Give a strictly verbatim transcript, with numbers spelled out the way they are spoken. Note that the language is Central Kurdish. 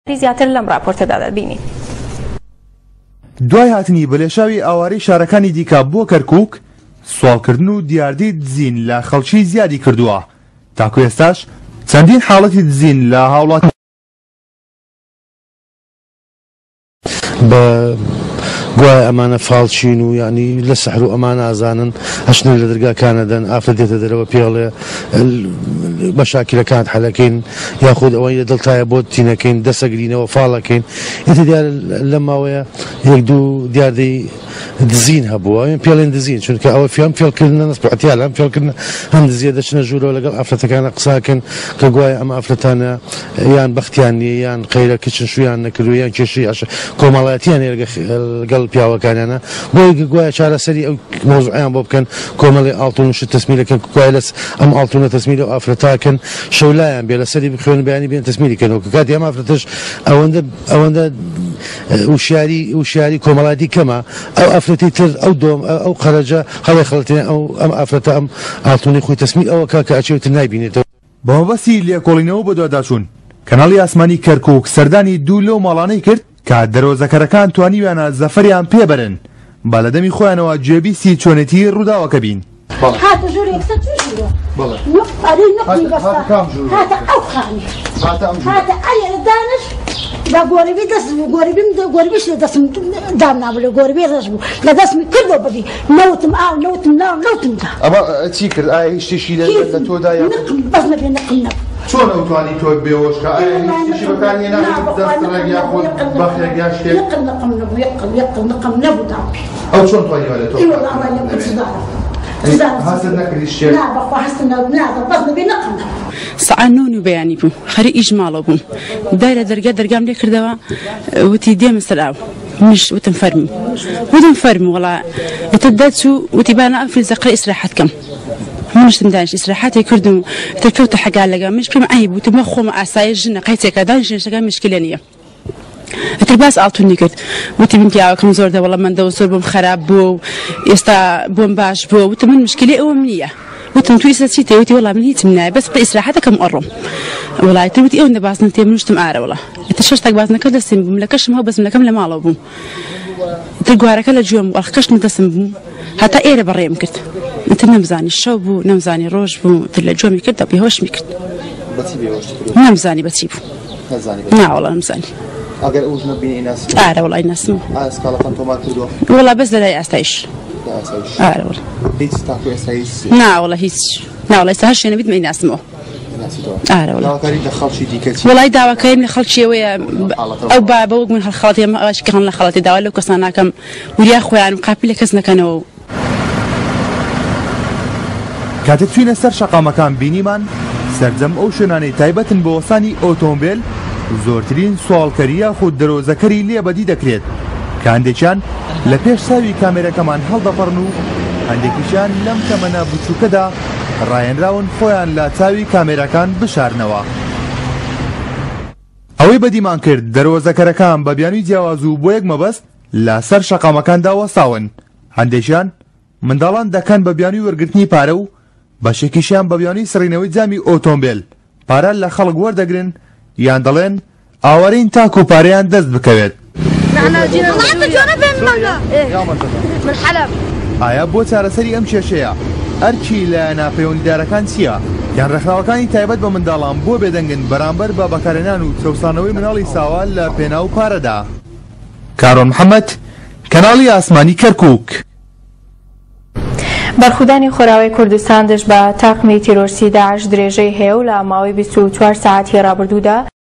زیاتر لەم راپۆرتەدا دەبینین. دوای هاتنی بەلێشاوی ئاوارەی شارەکانی دیکە بۆ کەرکووک، سوالکردن و دیاردەی دزین لە خەڵکی زیادی کردووە. تاکو ئێستاش چەندین حاڵەتی دزین لە هاوڵات بە گوای ئەمانە فاڵچین و یعنی لە سەحر و ئەمان ئازانن هەشتن لە دەرگاکانەدەن ئافرەت دێتە دەرەوە پێڵێ مەشاکلەکانت حەلەکەین یاخود ئەوەی دڵتایە بۆ تینەکەین دەسەگرینەوە فاڵەکەین. ئێتە دیار لە ماوەیە یەک دوو دیاردەی دزین هەبووە پێڵێن دزین چونکە ئەوە فیان فێڵکردنە نەسپعتیال هەم فێڵکردن هەم دزیە دەچنە ژوورەوە لەگەڵ ئافرەتەکانە قساکەن کە گوای ئەمە ئافرەتانە یان بەختیان نیە یان قەیرە کچن شویان نەکردو یان کێشەی کۆمەڵایەتیان لەگەڵ پیاوەکانیانە بۆی گوایە چارەسەری ئەو مۆزوعیان بۆ بکەن کۆمەڵی ئاڵتون شت تەسمیلەکەن گوای لەس ئەم ئاڵتونە تەسمیل و ئافرەتاکەن شەولایان بێ لەسەری بخوێن بەیانی بێن تەسمیلیکەنەوە کە کاتی ئەم ئافرەتەش ئەوەندە ئەوەندە وشیاری وشیاری کۆمەڵایەتی کەمە ئەو ئافرەتی تر ئەو دۆم ئەو قەرەجە هەڵی خەڵەتێن ئەو ئەم ئافرەتە ئەم ئاڵتونی خۆی تەسمیل ئەوە کاکە ئەچێتر نایبینێتەوە. بە مەبەستی لێکۆڵینەوە بە دوواداچوون کەناڵی ئاسمانی کەرکووک سەردانی دوو لەو ماڵانەی کرد کە دەرۆزەکەرەکان توانیویانە زەفەریان پێبەرن با لە دەمی خۆیانەوە گوێبیستی چۆنێتی ڕووداوەکە بین. هذا جوري يكسر جوري نق عليه نقني بس هذا أو خاني هذا أي دانش لا قريبي دس قريبي قريبي شو دس دامنا ولا قريبي رجبو لا دس كله بدي نوتم آه نوتم لا نوتم ده أما تذكر آه إيش تشيل لا تودا يا نقم بس نبي نقم شلون أوتواني توب بيوش كا إيش شيء بكان هنا دس تلاقي ياخذ بخير ياش كيف نقم نقم نبو يقم يقم نقم نبو دام أو شلون تواني ولا توب؟ إيه والله ما يمكن تزار حسنا كل الشيء. لا بقى حسنا بنادر بس نبي نقم. سعنون وبياني بو خري إجماله بو دايرة درجة درجة ملي كردوا وتي ديم سلاو مش وتنفرمي وتنفرمي والله يتداتسو وتبانا في زقر إسراحتكم مش تمدانش إسراحات يكردوا تكوت حاجة على مش بما عيب وتمخو مع سايج جنة قيتك كذا جنة شجع مشكلة نية ترباس أعطوني كرت وتي بنتي عاكم زور ده والله من ده وصور بوم خراب بو يستا بوم باش بو وتمن مشكلة أمنية وتم تويسة شيء وتي والله من هي تمنع بس بإسراحتها كم قرم والله تروتي أون ده بعضنا تيم مش تمعارة والله تشرتك بعضنا كذا سم ملكش ما هو بس ملكم لما على بوم تلقوا كلا جوم والخكش نتسم بوم حتى إيه بريم كرت أنت نمزاني الشوب بو نمزاني روج بو تلا جومي كرت أبي هوش مكرت بتسيبي هوش نمزاني بتسيبه نمزاني لا والله نمزاني أجر أوج نبيني ناس آه والله الناس مو آه سكالة فانتومات كردوا والله بس لا أستعيش لا أستعيش آه والله هيك تاكو أستعيش لا والله هيك لا والله استهش أنا بيد ما الناس مو آه والله لا كريم دخل شيء ديكتي والله دعوة كريم دخل شيء ويا أو بابا من هالخلطة ما أش كان خلطة دعوة لو كسرنا كم ويا أخوي أنا مقابل كسرنا كانوا كاتب فينا سر شقا مكان بينيمان سرجم أو شناني تايبة بوصاني أوتومبيل زۆرترین سوالکەریە خود دەرۆزەکەری لێ بەدی دەکرێت کە هەندێکیان لە پێش ساوی کامێرەکەمان هەڵدەپەڕن و هەندێکیشیان لەم تەمەنە بچووکەدا ڕایەنراون خۆیان لە چاوی کامێرەکان بشارنەوە. ئەوەی بەدیمان کرد دەرۆزەکەرەکان بە بیانووی جیاواز و بۆ یەک مەبەست لە سەر شەقامەکاندا وەساون. هەندێکیان منداڵان دەکەن بە بیانووی وەرگرتنی پارە و بەشێکیشیان بە بیانووی سڕینەوەی جامی ئۆتۆمبیل پارە لە خەڵک وەردەگرن یان دەڵێن ئاوارەین تاک و پارەیان دەست بکەوێت. ئایا بۆ چارەسەری ئەم کێشەیە ئەرکی لە ناپەیوەندیدارەکان چییە؟ یان ڕێکخراوەکانی تایبەت بە منداڵان بۆ بێدەنگن بەرامبەر بە بەکارهێنان و چەوسانەوەی مناڵی ساوال لە پێناو پارەدا؟ كاروان محمد کەناڵی ئاسمانی کەرکووک. بەرخودانی خۆراوی کوردستان دەست بە تاقمی تیرۆرسی داعش درێژەی هەیە و لە ماوەی بیست و چوار ساعتی ڕابردوودا